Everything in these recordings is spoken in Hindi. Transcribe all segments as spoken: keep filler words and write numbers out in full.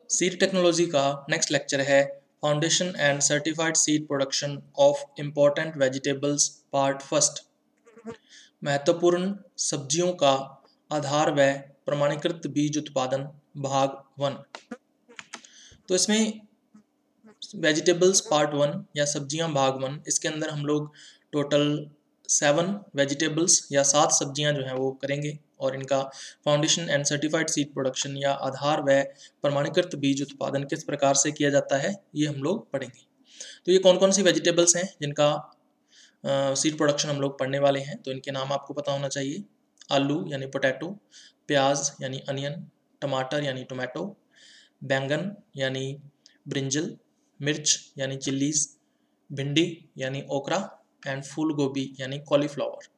सीड टेक्नोलॉजी का नेक्स्ट लेक्चर है foundation and certified seed production of important vegetables part first. महत्वपूर्ण सब्जियों का आधार व प्रमाणीकृत बीज उत्पादन भाग वन। तो इसमें वेजिटेबल्स पार्ट वन या सब्जियां भाग वन, इसके अंदर हम लोग टोटल सेवन वेजिटेबल्स या सात सब्जियां जो हैं वो करेंगे और इनका foundation and certified seed production या आधार व प्रमाणीकृत बीज उत्पादन किस प्रकार से किया जाता है ये हम लोग पढ़ेंगे। तो ये कौन कौन सी वेजिटेबल्स हैं जिनका सीड प्रोडक्शन हम लोग पढ़ने वाले हैं, तो इनके नाम आपको पता होना चाहिए। आलू यानी पोटैटो, प्याज यानी अनियन, टमाटर यानी टोमेटो, बैंगन यानी ब्रिंजल, मिर्च यानी चिल्लीज, भिंडी यानी ओकरा एंड फूल गोभी यानी कॉलीफ्लावर।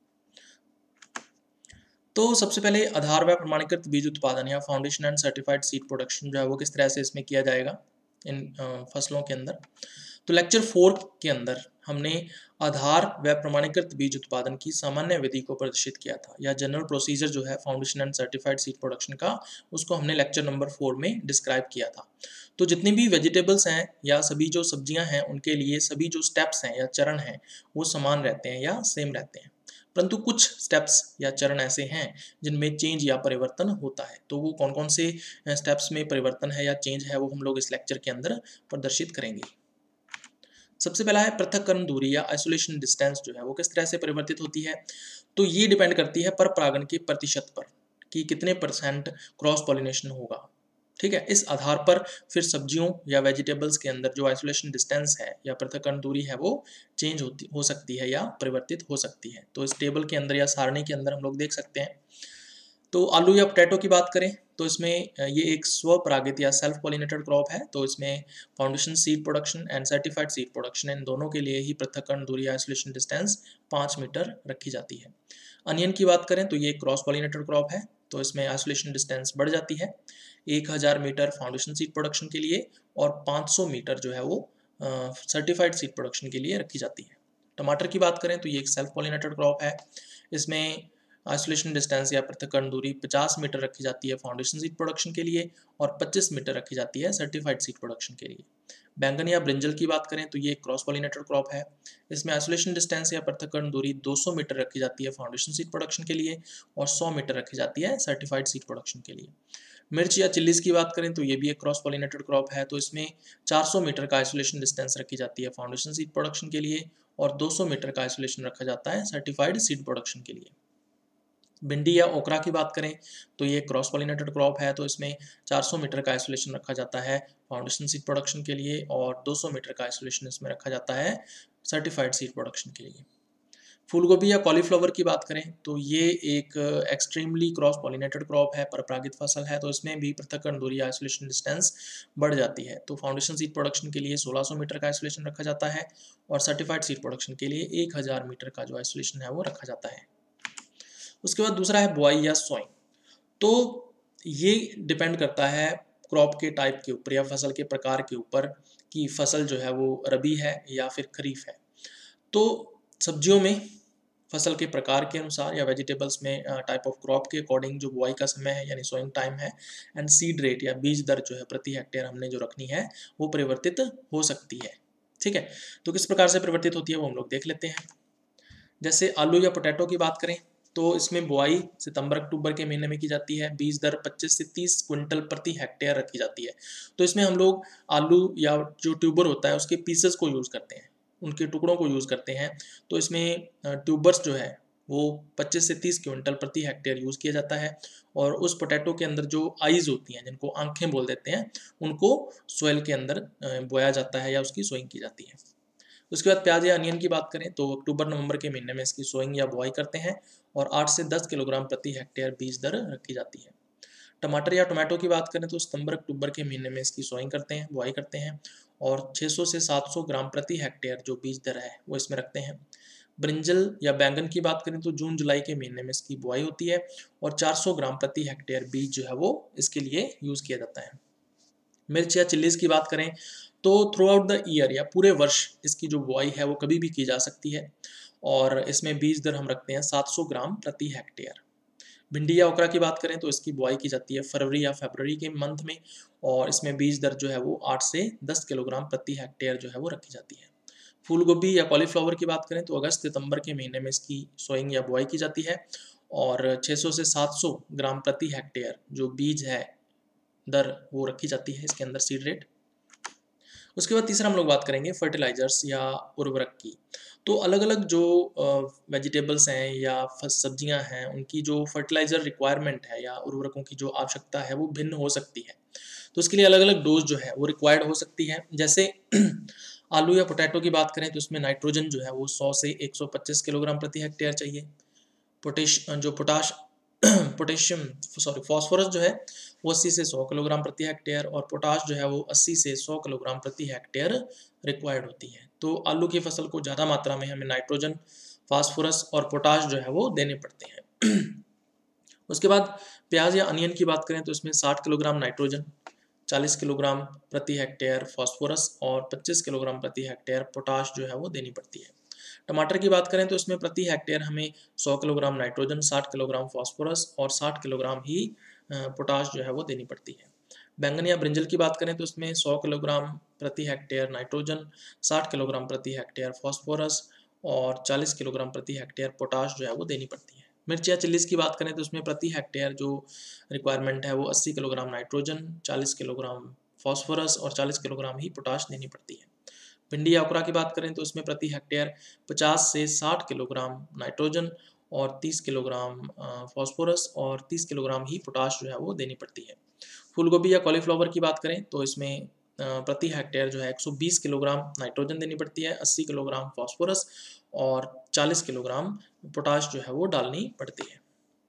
तो सबसे पहले आधार व प्रमाणीकृत बीज उत्पादन या foundation and certified seed production जो है वो किस तरह से इसमें किया जाएगा इन फसलों के अंदर। तो लेक्चर फोर के अंदर हमने आधार व प्रमाणीकृत बीज उत्पादन की सामान्य विधि को प्रदर्शित किया था या जनरल प्रोसीजर जो है foundation and certified seed production का, उसको हमने लेक्चर नंबर फोर में डिस्क्राइब किया था। तो जितनी भी वेजिटेबल्स हैं या सभी जो सब्जियां हैं उनके लिए सभी जो स्टेप्स हैं या चरण हैं वो समान रहते हैं या सेम रहते हैं, परंतु कुछ स्टेप्स या चरण ऐसे हैं जिनमें चेंज या परिवर्तन होता है। तो वो कौन कौन से स्टेप्स में परिवर्तन है या चेंज है वो हम लोग इस लेक्चर के अंदर प्रदर्शित करेंगे। सबसे पहला है पृथक्करण दूरी या आइसोलेशन डिस्टेंस जो है वो किस तरह से परिवर्तित होती है। तो ये डिपेंड करती है पर परागण के प्रतिशत पर कि कितने परसेंट क्रॉस पॉलिनेशन होगा। ठीक है, इस आधार पर फिर सब्जियों या वेजिटेबल्स के अंदर जो आइसोलेशन डिस्टेंस है या पृथक्करण दूरी है वो चेंज होती हो सकती है या परिवर्तित हो सकती है। तो इस टेबल के अंदर या सारणी के अंदर हम लोग देख सकते हैं। तो आलू या पोटैटो की बात करें तो इसमें ये एक स्वपरागित या सेल्फ पॉलिनेटेड क्रॉप है। तो इसमें foundation seed production and certified seed production इन दोनों के लिए ही पृथक्करण दूरी आइसोलेशन डिस्टेंस पाँच मीटर रखी जाती है। अनियन की बात करें तो ये क्रॉस पॉलिनेटेड क्रॉप है, तो इसमें आइसोलेशन डिस्टेंस बढ़ जाती है। एक हज़ार मीटर फाउंडेशन सीड प्रोडक्शन के लिए और पाँच सौ मीटर जो है वो सर्टिफाइड सीड प्रोडक्शन के लिए रखी जाती है। टमाटर की बात करें तो ये एक सेल्फ पॉलिनेटेड क्रॉप है, इसमें आइसोलेशन डिस्टेंस या पृथक्करण दूरी पचास मीटर रखी जाती है फाउंडेशन सीड प्रोडक्शन के लिए और पच्चीस मीटर रखी जाती है सर्टिफाइड सीड प्रोडक्शन के लिए। बैंगन या ब्रिंजल की बात करें तो ये क्रॉस पॉलिनेटेड क्रॉप है, इसमें आइसोलेशन डिस्टेंस या पृथक्करण दूरी दो सौ मीटर रखी जाती है फाउंडेशन सीड प्रोडक्शन के लिए और सौ मीटर रखी जाती है सर्टिफाइड सीड प्रोडक्शन के लिए। मिर्च या चिल्लीज की बात करें तो ये भी एक क्रॉस पॉलिनेटेड क्रॉप है, तो इसमें चार सौ मीटर का आइसोलेशन डिस्टेंस रखी जाती है फाउंडेशन सीड प्रोडक्शन के लिए और दो सौ मीटर का आइसोलेशन रखा जाता है सर्टिफाइड सीड प्रोडक्शन के लिए। भिंडी या ओकरा की बात करें तो ये क्रॉस पॉलिनेटेड क्रॉप है, तो इसमें चार सौ मीटर का आइसोलेशन रखा जाता है फाउंडेशन सीड प्रोडक्शन के लिए और दो सौ मीटर का आइसोलेशन इसमें रखा जाता है सर्टिफाइड सीड प्रोडक्शन के लिए। फूलगोभी या कॉलीफ्लावर की बात करें तो ये एक एक्सट्रीमली क्रॉस पॉलिनेटेड क्रॉप है, परपरागित फसल है, तो इसमें भी पृथक्करण दूरी आइसोलेशन डिस्टेंस बढ़ जाती है। तो फाउंडेशन सीड प्रोडक्शन के लिए सोलह सौ मीटर का आइसोलेशन रखा जाता है और सर्टिफाइड सीड प्रोडक्शन के लिए एक हज़ार मीटर का जो आइसोलेशन है वो रखा जाता है। उसके बाद दूसरा है बुआई या सोइंग। तो ये डिपेंड करता है क्रॉप के टाइप के ऊपर या फसल के प्रकार के ऊपर कि फसल जो है वो रबी है या फिर खरीफ है। तो सब्जियों में फसल के प्रकार के अनुसार या वेजिटेबल्स में टाइप ऑफ क्रॉप के अकॉर्डिंग जो बुआई का समय है यानी सोइंग टाइम है एंड सीड रेट या बीज दर जो है प्रति हेक्टेयर हमने जो रखनी है वो परिवर्तित हो सकती है। ठीक है, तो किस प्रकार से परिवर्तित होती है वो हम लोग देख लेते हैं। जैसे आलू या पोटैटो की बात करें तो इसमें बुआई सितंबर अक्टूबर के महीने में की जाती है, बीज दर पच्चीस से तीस क्विंटल प्रति हेक्टेयर रखी जाती है। तो इसमें हम लोग आलू या जो ट्यूबर होता है उसके पीसेस को यूज़ करते हैं, उनके टुकड़ों को यूज़ करते हैं। तो इसमें ट्यूबर्स जो है वो पच्चीस से तीस क्विंटल प्रति हेक्टेयर यूज़ किया जाता है और उस पोटैटो के अंदर जो आइज़ होती हैं जिनको आंखें बोल देते हैं उनको सोयल के अंदर बोया जाता है या उसकी सोइंग की जाती है। उसके बाद प्याज या अनियन की बात करें तो अक्टूबर नवंबर के महीने में इसकी सोइंग या बुआई करते हैं और आठ से दस किलोग्राम प्रति हेक्टेयर बीज दर रखी जाती है। टमाटर या टोमेटो की बात करें तो सितंबर अक्टूबर के महीने में इसकी सोइंग करते हैं, बुआई करते हैं और छह सौ से सात सौ ग्राम प्रति हेक्टेयर जो बीज दर है वो इसमें रखते हैं। ब्रिंजल या बैंगन की बात करें तो जून जुलाई के महीने में इसकी बुआई होती है और चार सौ ग्राम प्रति हेक्टेयर बीज जो है वो इसके लिए यूज़ किया जाता है। मिर्च या चिल्लीज की बात करें तो थ्रू आउट द ईयर या पूरे वर्ष इसकी जो बुआई है वो कभी भी की जा सकती है और इसमें बीज दर हम रखते हैं सात सौ ग्राम प्रति हेक्टेयर। भिंडी या ओकरा की बात करें तो इसकी बुआई की जाती है फरवरी या फरवरी के मंथ में, और इसमें बीज दर जो है वो आठ से दस किलोग्राम प्रति हेक्टेयर जो है वो रखी जाती है। फूल गोभी या कॉलीफ्लावर की बात करें तो अगस्त सितंबर के महीने में इसकी सोइंग या बुआई की जाती है, और छह सौ से सात सौ ग्राम प्रति हेक्टेयर जो बीज है दर वो रखी जाती है इसके अंदर, सीड रेट। उसके बाद तीसरा हम लोग बात करेंगे फर्टिलाइजर्स या उर्वरक की। तो अलग अलग जो वेजिटेबल्स हैं या सब्जियां हैं उनकी जो फर्टिलाइजर रिक्वायरमेंट है या उर्वरकों की जो आवश्यकता है वो भिन्न हो सकती है। तो इसके लिए अलग अलग डोज जो है वो रिक्वायर्ड हो सकती है। जैसे आलू या पोटैटो की बात करें तो इसमें नाइट्रोजन जो है वो सौ से एक सौ पच्चीस किलोग्राम प्रति हेक्टेयर चाहिए। पोटेश जो पोटाश पोटेशियम सॉरी फॉस्फोरस जो है वो अस्सी से सौ किलोग्राम प्रति हेक्टेयर, और पोटाश जो है वो अस्सी से सौ किलोग्राम प्रति हेक्टेयर रिक्वायर्ड होती है। तो आलू की फसल को ज़्यादा मात्रा में हमें नाइट्रोजन, फास्फोरस और पोटाश जो है वो देने पड़ते हैं। उसके बाद प्याज या अनियन की बात करें तो इसमें साठ किलोग्राम नाइट्रोजन, चालीस किलोग्राम प्रति हेक्टेयर फॉस्फोरस और पच्चीस किलोग्राम प्रति हेक्टेयर पोटाश जो है वो देनी पड़ती है। टमाटर की बात करें तो इसमें प्रति हेक्टेयर हमें सौ किलोग्राम नाइट्रोजन, साठ किलोग्राम फॉस्फोरस और साठ किलोग्राम ही पोटाश जो है वो देनी पड़ती है। बैंगन या ब्रिंजल की बात करें तो इसमें सौ किलोग्राम प्रति हेक्टेयर नाइट्रोजन, साठ किलोग्राम प्रति हेक्टेयर फॉस्फोरस और चालीस किलोग्राम प्रति हेक्टेयर पोटाश जो है वो देनी पड़ती है। मिर्च या चिल्लीज की बात करें तो उसमें प्रति हेक्टेयर जो रिक्वायरमेंट है वो अस्सी किलोग्राम नाइट्रोजन, चालीस किलोग्राम फॉस्फोरस और चालीस किलोग्राम ही पोटाश देनी पड़ती है। भिंडी या ओकरा की बात करें तो उसमें प्रति हेक्टेयर पचास से साठ किलोग्राम नाइट्रोजन और तीस किलोग्राम फॉस्फोरस और तीस किलोग्राम ही पोटाश जो है वो देनी पड़ती है। फूलगोभी या कॉलीफ्लावर की बात करें तो इसमें प्रति हेक्टेयर जो है एक सौ बीस किलोग्राम नाइट्रोजन देनी पड़ती है, अस्सी किलोग्राम फॉस्फोरस और चालीस किलोग्राम पोटाश जो है वो डालनी पड़ती है।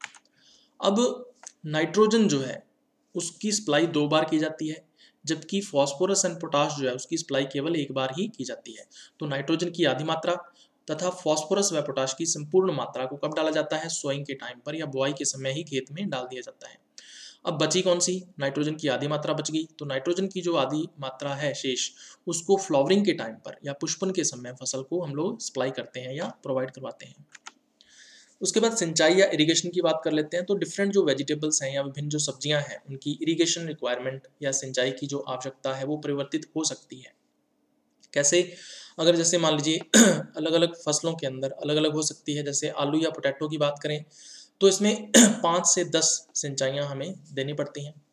अब नाइट्रोजन जो है उसकी सप्लाई दो बार की जाती है, जबकि फॉस्फोरस एंड पोटाश जो है उसकी सप्लाई केवल एक बार ही की जाती है। तो नाइट्रोजन की आधी मात्रा तथा फॉस्फोरस व पोटाश की संपूर्ण मात्रा को कब डाला जाता है? सोइंग के टाइम पर या बुआई के समय ही खेत में डाल दिया जाता है। अब बची कौन सी? नाइट्रोजन की आधी मात्रा बच गई। तो नाइट्रोजन की जो आधी मात्रा है शेष, उसको फ्लावरिंग के टाइम पर या पुष्पन के समय फसल को हम लोग सप्लाई करते हैं या प्रोवाइड करवाते हैं। उसके बाद सिंचाई या इरिगेशन की बात कर लेते हैं। तो डिफरेंट जो वेजिटेबल्स हैं या विभिन्न जो सब्जियां हैं उनकी इरिगेशन रिक्वायरमेंट या सिंचाई की जो आवश्यकता है वो परिवर्तित हो सकती है। कैसे? अगर जैसे मान लीजिए अलग अलग फसलों के अंदर अलग अलग हो सकती है। जैसे आलू या पोटैटो की बात करें तो इसमें पाँच से दस सिंचाइयाँ हमें देनी पड़ती हैं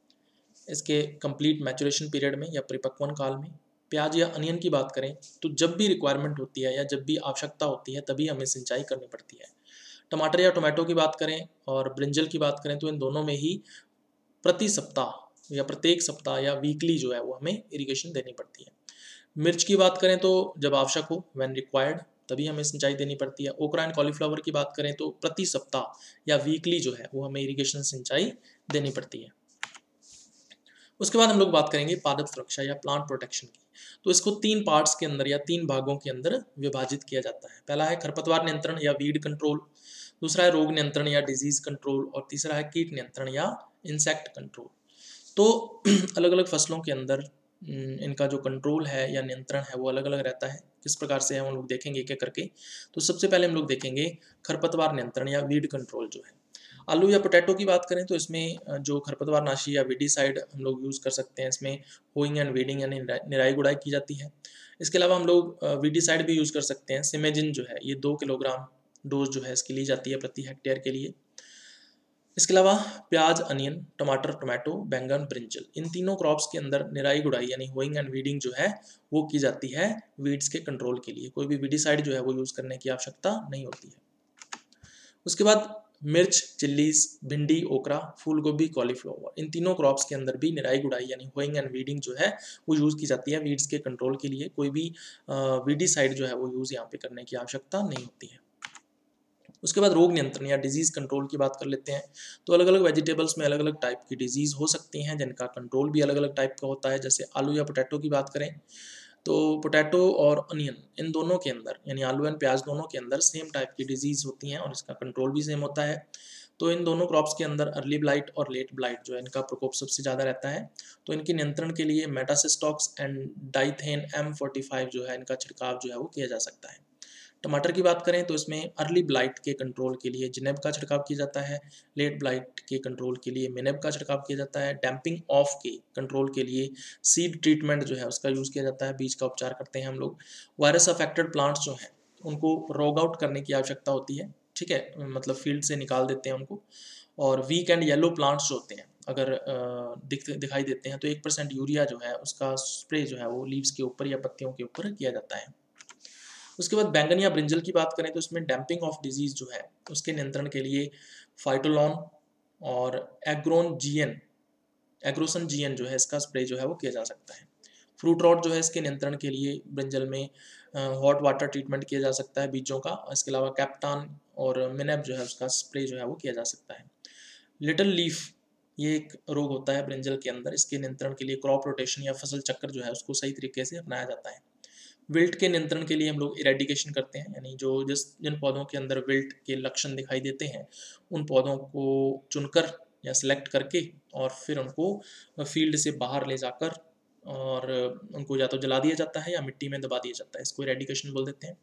इसके कंप्लीट मैचुरेशन पीरियड में या परिपक्वन काल में। प्याज या अनियन की बात करें तो जब भी रिक्वायरमेंट होती है या जब भी आवश्यकता होती है तभी हमें सिंचाई करनी पड़ती है। टमाटर या टोमेटो की बात करें और ब्रिंजल की बात करें तो इन दोनों में ही प्रति सप्ताह या प्रत्येक सप्ताह या वीकली जो है वो हमें इरिगेशन देनी पड़ती है। मिर्च की बात करें तो जब आवश्यक हो, व्हेन रिक्वायर्ड, तभी हमें सिंचाई देनी पड़ती है। ओकरा एंड कॉलीफ्लावर की बात करें तो प्रति सप्ताह या वीकली जो है वो हमें इरिगेशन सिंचाई देनी पड़ती है। उसके बाद हम लोग बात करेंगे पादप सुरक्षा या प्लांट प्रोटेक्शन की। तो इसको तीन पार्ट्स के अंदर या तीन भागों के अंदर विभाजित किया जाता है। पहला है खरपतवार नियंत्रण या वीड कंट्रोल, दूसरा है रोग नियंत्रण या डिजीज कंट्रोल और तीसरा है कीट नियंत्रण या इंसेक्ट कंट्रोल। तो अलग अलग फसलों के अंदर इनका जो कंट्रोल है या नियंत्रण है वो अलग अलग रहता है। किस प्रकार से हम लोग देखेंगे एक एक करके। तो सबसे पहले हम लोग देखेंगे खरपतवार नियंत्रण या वीड कंट्रोल जो है। आलू या पोटैटो की बात करें तो इसमें जो खरपतवार नाशी या वीडीसाइड हम लोग यूज़ कर सकते हैं। इसमें होइंग एंड वीडिंग यानी निराई गुड़ाई की जाती है। इसके अलावा हम लोग वीडीसाइड भी यूज़ कर सकते हैं। सिमेजिन जो है ये दो किलोग्राम डोज जो है इसकी ली जाती है प्रति हेक्टेयर के लिए। इसके अलावा प्याज, अनियन, टमाटर, टोमेटो, बैंगन, ब्रिंजल, इन तीनों क्रॉप्स के अंदर निराई गुड़ाई यानी होइंग एंड वीडिंग जो है वो की जाती है वीड्स के कंट्रोल के लिए। कोई भी वीडीसाइड जो है वो यूज़ करने की आवश्यकता नहीं होती है। उसके बाद मिर्च, चिल्लीज, भिंडी, ओकरा, फूल गोभी, कॉलीफ्लावर, इन तीनों क्रॉप्स के अंदर भी निराई गुड़ाई यानी होइंग एंड वीडिंग जो है वो यूज़ की जाती है वीड्स के कंट्रोल के लिए। कोई भी वीडीसाइड जो है वो यूज़ यहाँ पे करने की आवश्यकता नहीं होती है। उसके बाद रोग नियंत्रण या डिजीज कंट्रोल की बात कर लेते हैं। तो अलग अलग वेजिटेबल्स में अलग अलग टाइप की डिजीज हो सकती हैं जिनका कंट्रोल भी अलग अलग टाइप का होता है। जैसे आलू या पोटैटो की बात करें तो पोटैटो और अनियन इन दोनों के अंदर यानी आलू एंड प्याज दोनों के अंदर सेम टाइप की डिजीज होती हैं और इसका कंट्रोल भी सेम होता है। तो इन दोनों क्रॉप्स के अंदर अर्ली ब्लाइट और लेट ब्लाइट जो है इनका प्रकोप सबसे ज़्यादा रहता है। तो इनके नियंत्रण के लिए Metasystox and Dithane M forty five जो है इनका छिड़काव जो है वो किया जा सकता है। टमाटर की बात करें तो इसमें अर्ली ब्लाइट के कंट्रोल के लिए जिनेब का छिड़काव किया जाता है, लेट ब्लाइट के कंट्रोल के लिए मिनेब का छिड़काव किया जाता है, डैम्पिंग ऑफ के कंट्रोल के लिए सीड ट्रीटमेंट जो है उसका यूज़ किया जाता है, बीज का उपचार करते हैं हम लोग। वायरस अफेक्टेड प्लांट्स जो हैं उनको रोग आउट करने की आवश्यकता होती है, ठीक है, मतलब फील्ड से निकाल देते हैं उनको। और वीक एंड येलो प्लांट्स जो होते हैं अगर दिख दिखाई देते हैं तो एक परसेंट यूरिया जो है उसका स्प्रे जो है वो लीव्स के ऊपर या पत्तियों के ऊपर किया जाता है। उसके बाद बैंगन या ब्रिंजल की बात करें तो इसमें डैम्पिंग ऑफ डिजीज जो है उसके नियंत्रण के लिए फाइटोलॉन और एग्रोन जीएन एग्रोसन जीएन जो है इसका स्प्रे जो है वो किया जा सकता है। फ्रूट रॉट जो है इसके नियंत्रण के लिए ब्रिंजल में हॉट वाटर ट्रीटमेंट किया जा सकता है बीजों का। इसके अलावा कैप्टान और मिनेब जो है उसका स्प्रे जो है वो किया जा सकता है। लिटिल लीफ ये एक रोग होता है ब्रिंजल के अंदर, इसके नियंत्रण के लिए क्रॉप रोटेशन या फसल चक्र जो है उसको सही तरीके से अपनाया जाता है। विल्ट के नियंत्रण के लिए हम लोग इरेडिकेशन करते हैं, यानी जो जिस जिन पौधों के अंदर विल्ट के लक्षण दिखाई देते हैं उन पौधों को चुनकर या सिलेक्ट करके और फिर उनको फील्ड से बाहर ले जाकर और उनको या तो जला दिया जाता है या मिट्टी में दबा दिया जाता है, इसको इरेडिकेशन बोल देते हैं।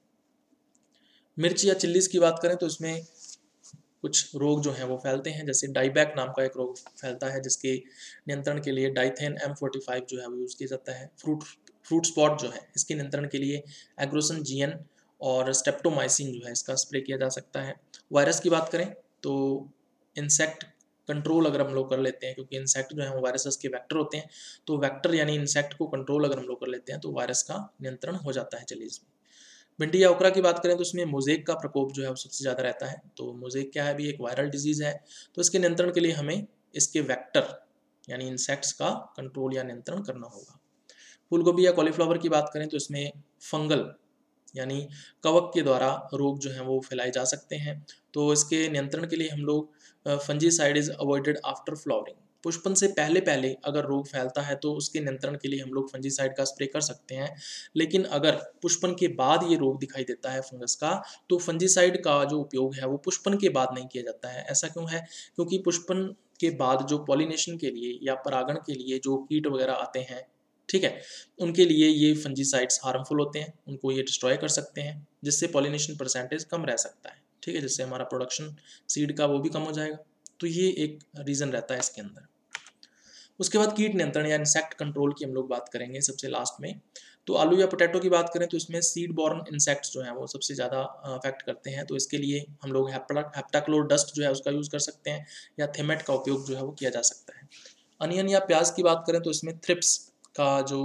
मिर्च या चिल्लीज की बात करें तो इसमें कुछ रोग जो हैं वो फैलते हैं, जैसे डाईबैक नाम का एक रोग फैलता है जिसके नियंत्रण के लिए डाइथेन एम फोर्टी फाइव जो है वो यूज़ किया जाता है। फ्रूट फ्रूट स्पॉट जो है इसके नियंत्रण के लिए एग्रोसन जीएन और स्टेप्टोमाइसिन जो है इसका स्प्रे किया जा सकता है। वायरस की बात करें तो इंसेक्ट कंट्रोल अगर हम लोग कर लेते हैं, क्योंकि इंसेक्ट जो है वो वायरसेस के वेक्टर होते हैं, तो वेक्टर यानी इंसेक्ट को कंट्रोल अगर हम लोग कर लेते हैं तो वायरस का नियंत्रण हो जाता है चिलीज में। भिंडी या ओकरा की बात करें तो उसमें मोज़ेक का प्रकोप जो है वो सबसे ज़्यादा रहता है। तो मोज़ेक क्या है, भी एक वायरल डिजीज़ है, तो इसके नियंत्रण के लिए हमें इसके वेक्टर यानी इंसेक्ट्स का कंट्रोल या नियंत्रण करना होगा। फूल गोभी या कॉलीफ्लावर की बात करें तो इसमें फंगल यानी कवक के द्वारा रोग जो हैं वो फैलाए जा सकते हैं, तो इसके नियंत्रण के लिए हम लोग fungicide is avoided after flowering. पुष्पन से पहले पहले अगर रोग फैलता है तो उसके नियंत्रण के लिए हम लोग फंजीसाइड का स्प्रे कर सकते हैं, लेकिन अगर पुष्पन के बाद ये रोग दिखाई देता है फंगस का, तो फंजीसाइड का जो उपयोग है वो पुष्पन के बाद नहीं किया जाता है। ऐसा क्यों है? क्योंकि पुष्पन के बाद जो पॉलिनेशन के लिए या परागण के लिए जो कीट वगैरह आते हैं, ठीक है, उनके लिए ये फंजीसाइड्स हार्मफुल होते हैं, उनको ये डिस्ट्रॉय कर सकते हैं, जिससे पॉलिनेशन परसेंटेज कम रह सकता है, ठीक है, जिससे हमारा प्रोडक्शन सीड का वो भी कम हो जाएगा। तो ये एक रीज़न रहता है इसके अंदर। उसके बाद कीट नियंत्रण या इंसेक्ट कंट्रोल की हम लोग बात करेंगे सबसे लास्ट में। तो आलू या पोटैटो की बात करें तो इसमें सीड बॉर्न इंसेक्ट्स जो हैं वो सबसे ज़्यादा अफेक्ट करते हैं, तो इसके लिए हम लोग हेप्टाक्लोर डस्ट जो है उसका यूज़ कर सकते हैं या थेमेट का उपयोग जो है वो किया जा सकता है। अनियन या प्याज की बात करें तो इसमें थ्रिप्स का जो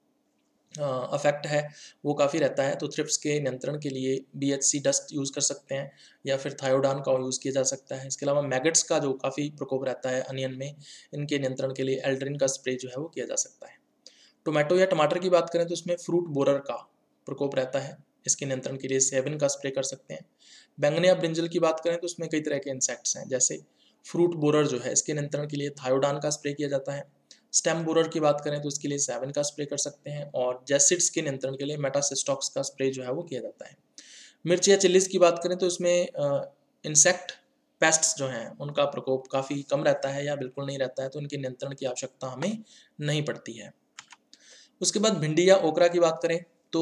अफेक्ट है वो काफ़ी रहता है, तो थ्रिप्स के नियंत्रण के लिए B H C dust use कर सकते हैं या फिर थायोडान का यूज़ किया जा सकता है। इसके अलावा मैगट्स का जो काफ़ी प्रकोप रहता है अनियन में, इनके नियंत्रण के लिए एल्ड्रिन का स्प्रे जो है वो किया जा सकता है। टोमेटो या टमाटर की बात करें तो इसमें फ्रूट बोरर का प्रकोप रहता है, इसके नियंत्रण के लिए सेवन का स्प्रे कर सकते हैं। बैंगन या ब्रिंजल की बात करें तो उसमें कई तरह के इंसेक्ट्स हैं, जैसे फ्रूट बोरर जो है इसके नियंत्रण के लिए थायोडान का स्प्रे किया जाता है। स्टेम बोरर की बात करें तो इसके लिए सेवन का स्प्रे कर सकते हैं, और जैसिड्स के नियंत्रण के लिए मेटासिस्टॉक्स का स्प्रे जो है वो किया जाता है। मिर्च या चिल्लीज की बात करें तो इसमें इंसेक्ट पेस्ट्स जो हैं उनका प्रकोप काफ़ी कम रहता है या बिल्कुल नहीं रहता है, तो इनके नियंत्रण की आवश्यकता हमें नहीं पड़ती है। उसके बाद भिंडी या ओकरा की बात करें तो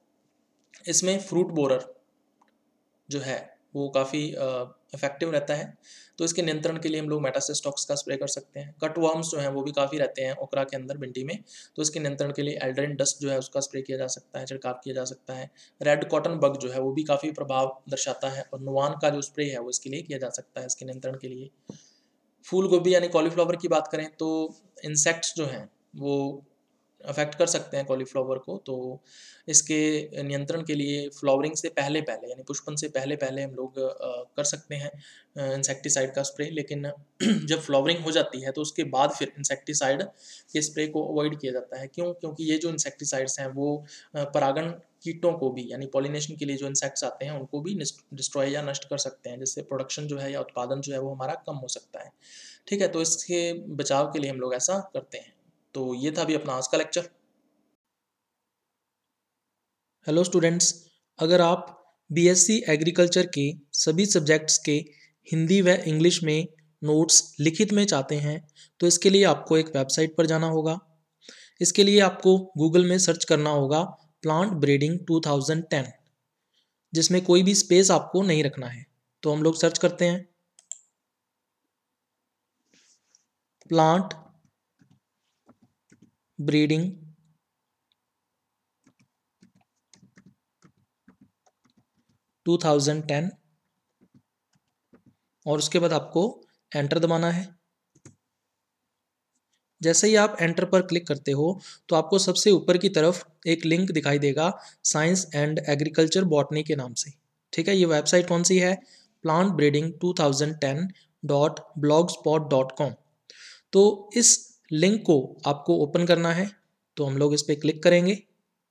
इसमें फ्रूट बोरर जो है वो काफ़ी इफेक्टिव रहता है, तो इसके नियंत्रण के लिए हम लोग मेटासिस्टॉक्स का स्प्रे कर सकते हैं। कट वर्म्स जो हैं वो भी काफ़ी रहते हैं ओकरा के अंदर, भिंडी में, तो इसके नियंत्रण के लिए एल्ड्रिन डस्ट जो है उसका स्प्रे किया जा सकता है, छिड़काव किया जा सकता है। रेड कॉटन बग जो है वो भी काफ़ी प्रभाव दर्शाता है, और नुआन का जो स्प्रे है वो इसके लिए किया जा सकता है इसके नियंत्रण के लिए। फूल गोभी यानी कॉलीफ्लावर की बात करें तो इंसेक्ट्स जो हैं वो अफेक्ट कर सकते हैं कॉलीफ्लावर को, तो इसके नियंत्रण के लिए फ्लावरिंग से पहले पहले यानी पुष्पन से पहले पहले हम लोग कर सकते हैं इंसेक्टिसाइड का स्प्रे, लेकिन जब फ्लावरिंग हो जाती है तो उसके बाद फिर इंसेक्टिसाइड के स्प्रे को अवॉइड किया जाता है। क्यों? क्योंकि ये जो इंसेक्टिसाइड्स हैं वो परागण कीटों को भी यानी पॉलिनेशन के लिए जो इंसेक्ट्स आते हैं उनको भी डिस्ट्रॉय या नष्ट कर सकते हैं, जिससे प्रोडक्शन जो है या उत्पादन जो है वो हमारा कम हो सकता है, ठीक है। तो इसके बचाव के लिए हम लोग ऐसा करते हैं। तो ये था अभी अपना आज का लेक्चर। हेलो स्टूडेंट्स, अगर आप बीएससी एग्रीकल्चर के सभी सब्जेक्ट्स के हिंदी व इंग्लिश में नोट्स लिखित में चाहते हैं तो इसके लिए आपको एक वेबसाइट पर जाना होगा। इसके लिए आपको गूगल में सर्च करना होगा plant breeding two thousand ten. जिसमें कोई भी स्पेस आपको नहीं रखना है। तो हम लोग सर्च करते हैं plant breeding two thousand ten और उसके बाद आपको एंटर दबाना है। जैसे ही आप एंटर पर क्लिक करते हो तो आपको सबसे ऊपर की तरफ एक लिंक दिखाई देगा साइंस एंड एग्रीकल्चर बॉटनी के नाम से। ठीक है, ये वेबसाइट कौन सी है? Plant breeding two thousand ten dot blog spot dot com. तो इस लिंक को आपको ओपन करना है, तो हम लोग इस पर क्लिक करेंगे।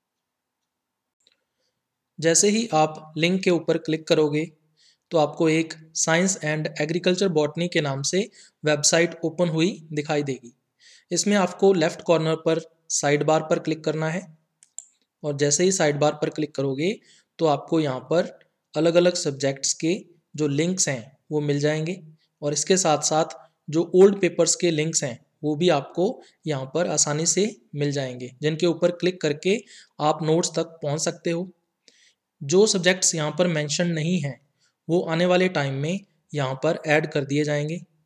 जैसे ही आप लिंक के ऊपर क्लिक करोगे तो आपको एक साइंस एंड एग्रीकल्चर बॉटनी के नाम से वेबसाइट ओपन हुई दिखाई देगी। इसमें आपको लेफ्ट कॉर्नर पर साइड बार पर क्लिक करना है और जैसे ही साइड बार पर क्लिक करोगे तो आपको यहाँ पर अलग अलग सब्जेक्ट्स के जो लिंक्स हैं वो मिल जाएंगे और इसके साथ साथ जो ओल्ड पेपर्स के लिंक्स हैं वो भी आपको यहाँ पर आसानी से मिल जाएंगे, जिनके ऊपर क्लिक करके आप नोट्स तक पहुँच सकते हो। जो सब्जेक्ट्स यहाँ पर मेंशन नहीं हैं वो आने वाले टाइम में यहाँ पर ऐड कर दिए जाएंगे।